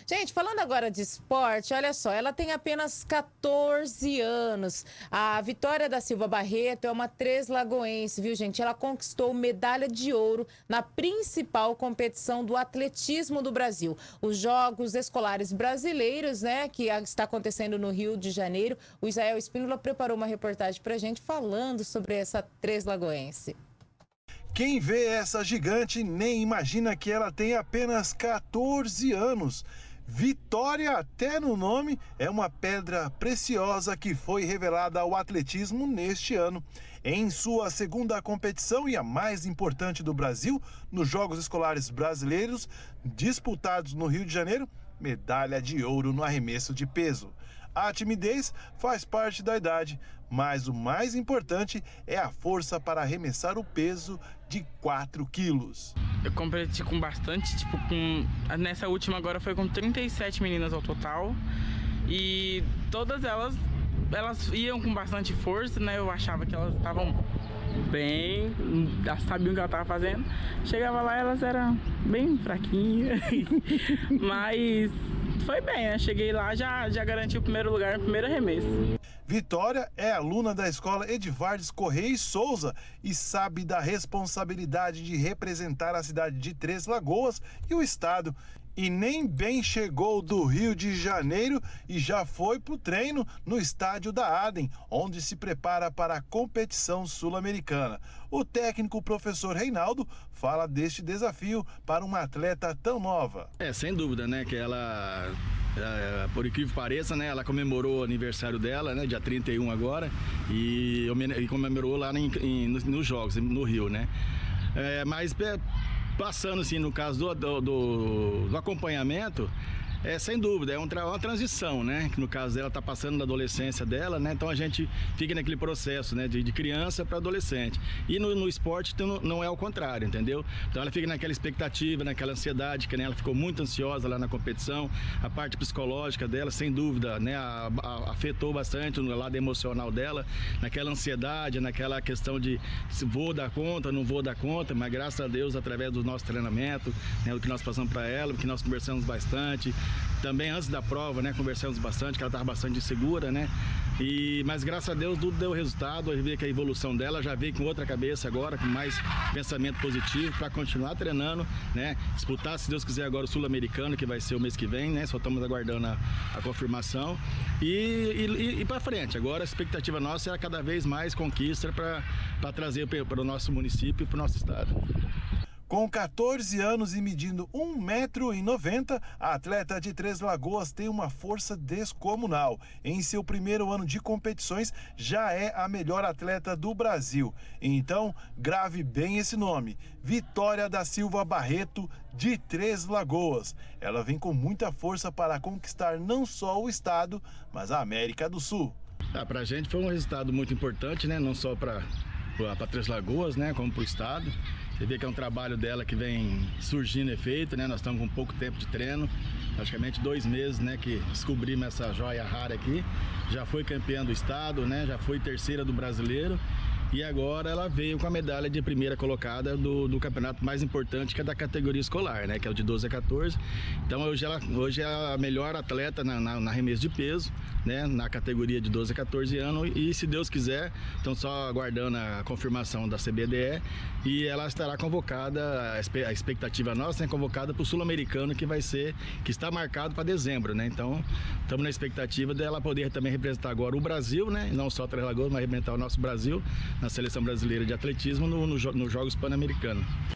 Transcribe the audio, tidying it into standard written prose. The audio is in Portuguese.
Gente, falando agora de esporte, olha só, ela tem apenas 14 anos. A Vitória da Silva Barreto é uma treslagoense, viu, gente? Ela conquistou medalha de ouro na principal competição do atletismo do Brasil. Os Jogos Escolares Brasileiros, né, que está acontecendo no Rio de Janeiro. O Israel Espínola preparou uma reportagem pra gente falando sobre essa treslagoense. Quem vê essa gigante nem imagina que ela tem apenas 14 anos. Vitória, até no nome, é uma pedra preciosa que foi revelada ao atletismo neste ano. Em sua segunda competição e a mais importante do Brasil, nos Jogos Escolares Brasileiros, disputados no Rio de Janeiro, medalha de ouro no arremesso de peso. A timidez faz parte da idade, mas o mais importante é a força para arremessar o peso de 4 quilos. Eu competi com bastante, nessa última agora foi com 37 meninas ao total. E todas elas iam com bastante força, né? Eu achava que elas estavam bem, sabiam o que ela estava fazendo. Chegava lá, elas eram bem fraquinhas, mas foi bem, né? Cheguei lá, já garanti o primeiro lugar no primeiro arremesso. Vitória é aluna da escola Edivardes Correia e Souza e sabe da responsabilidade de representar a cidade de Três Lagoas e o estado. E nem bem chegou do Rio de Janeiro e já foi para o treino no estádio da Adem, onde se prepara para a competição sul-americana. O técnico professor Reinaldo fala deste desafio para uma atleta tão nova. Sem dúvida, né, que ela, por incrível que pareça, né, ela comemorou o aniversário dela, né, dia 31 agora, e comemorou lá nos Jogos, no Rio, né. Mas passando assim no caso do acompanhamento, sem dúvida, é uma transição, né? Que no caso dela está passando da adolescência dela, né? Então a gente fica naquele processo, né? De criança para adolescente. E no esporte não é o contrário, entendeu? Então ela fica naquela expectativa, naquela ansiedade, que nem ela ficou muito ansiosa lá na competição. A parte psicológica dela, sem dúvida, né? Afetou bastante no lado emocional dela, naquela ansiedade, naquela questão de se vou dar conta, não vou dar conta, mas graças a Deus, através do nosso treinamento, né? O que nós passamos para ela, o que nós conversamos bastante. Também antes da prova, né, conversamos bastante, que ela estava bastante insegura, né? Mas graças a Deus tudo deu resultado. Eu vi que a evolução dela já veio com outra cabeça agora, com mais pensamento positivo para continuar treinando, né? Disputar, se Deus quiser, agora o Sul-Americano, que vai ser o mês que vem, né? Só estamos aguardando a confirmação. E para frente. Agora a expectativa nossa é cada vez mais conquista para trazer para o nosso município e para o nosso estado. Com 14 anos e medindo 1,90 m, a atleta de Três Lagoas tem uma força descomunal. Em seu primeiro ano de competições, já é a melhor atleta do Brasil. Então, grave bem esse nome: Vitória da Silva Barreto, de Três Lagoas. Ela vem com muita força para conquistar não só o estado, mas a América do Sul. Para a gente foi um resultado muito importante, né? Não só para Três Lagoas, né? Como para o estado. Você vê que é um trabalho dela que vem surgindo efeito, né? Nós estamos com pouco tempo de treino, praticamente 2 meses, né? Que descobrimos essa joia rara aqui. Já foi campeã do estado, né? Já foi terceira do brasileiro. E agora ela veio com a medalha de primeira colocada do campeonato mais importante, que é da categoria escolar, né? Que é o de 12 a 14. Então hoje é a melhor atleta na arremesso de peso, né? Na categoria de 12 a 14 anos. E se Deus quiser, estão só aguardando a confirmação da CBDE. E ela estará convocada, a expectativa nossa é convocada para o Sul-Americano, que está marcado para dezembro, né? Então estamos na expectativa dela poder também representar agora o Brasil, né? Não só Três Lagoas, mas representar o nosso Brasil na seleção brasileira de atletismo nos Jogos Pan-Americanos.